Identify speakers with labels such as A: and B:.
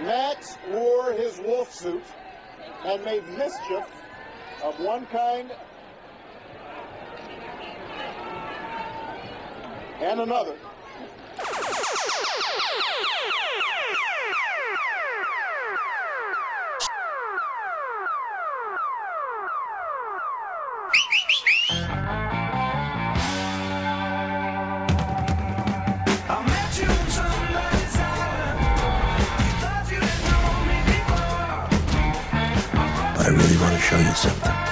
A: Max wore his wolf suit and made mischief of one kind and another.
B: I really want to show you something.